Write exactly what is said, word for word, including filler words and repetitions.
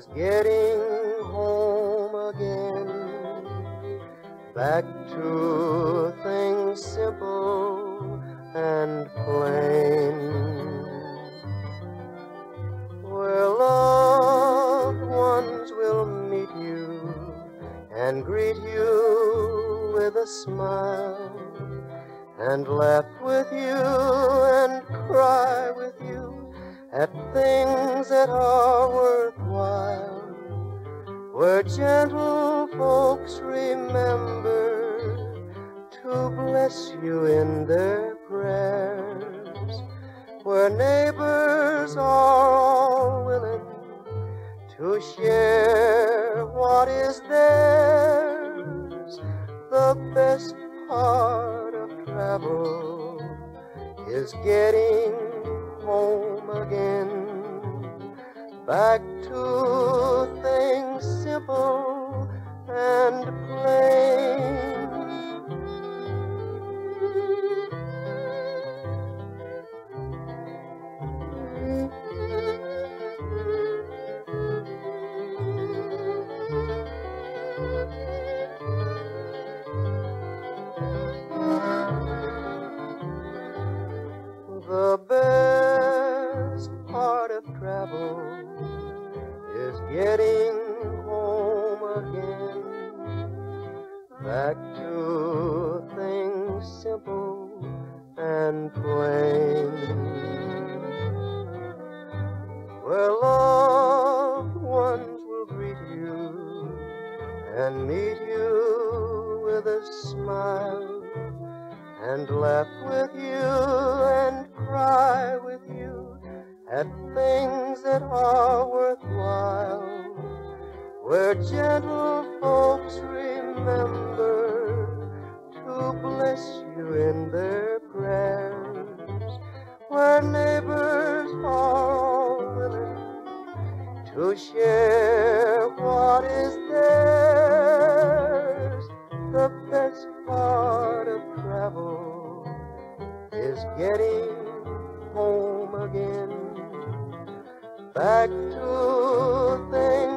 is getting home again, back to things simple and plain, where loved ones will meet you and greet you with a smile, and laugh with you and cry with you at things that are worthwhile, where gentle folks remember to bless you in their prayers, where neighbors are all willing to share what is theirs. The best part of travel is getting home again, back to things simple and plain. The best part of travel is getting home again, back to things simple and plain, where loved ones will greet you and meet you with a smile, and laugh with you and cry with you at things that are worthwhile, where gentle folks remember to bless you in their prayers, where neighbors are all willing to share what is theirs. The best part of travel is getting home again, back to things